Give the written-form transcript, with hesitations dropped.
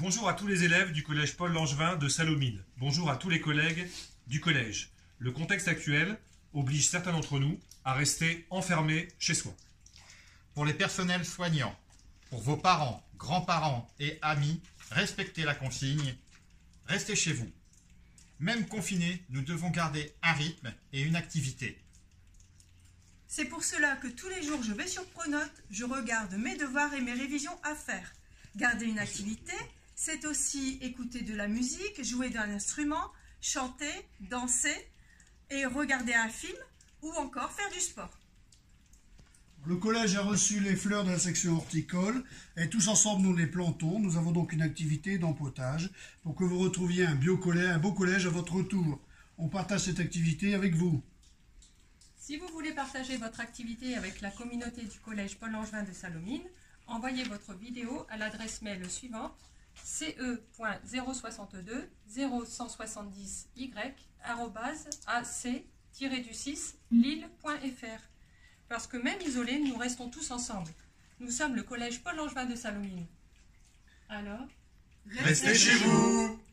Bonjour à tous les élèves du collège Paul Langevin de Salomine. Bonjour à tous les collègues du collège. Le contexte actuel oblige certains d'entre nous à rester enfermés chez soi. Pour les personnels soignants, pour vos parents, grands-parents et amis, respectez la consigne, restez chez vous. Même confinés, nous devons garder un rythme et une activité. C'est pour cela que tous les jours je vais sur Pronote, je regarde mes devoirs et mes révisions à faire. Garder une activité, c'est aussi écouter de la musique, jouer d'un instrument, chanter, danser et regarder un film ou encore faire du sport. Le collège a reçu les fleurs de la section horticole et tous ensemble nous les plantons. Nous avons donc une activité d'empotage pour que vous retrouviez un beau collège à votre retour. On partage cette activité avec vous. Si vous voulez partager votre activité avec la communauté du collège Paul Langevin de Salomine, envoyez votre vidéo à l'adresse mail suivante ce.072y@ac-lille.fr. Parce que même isolés, nous restons tous ensemble. Nous sommes le collège Paul Langevin de Salomine. Alors, restez chez vous!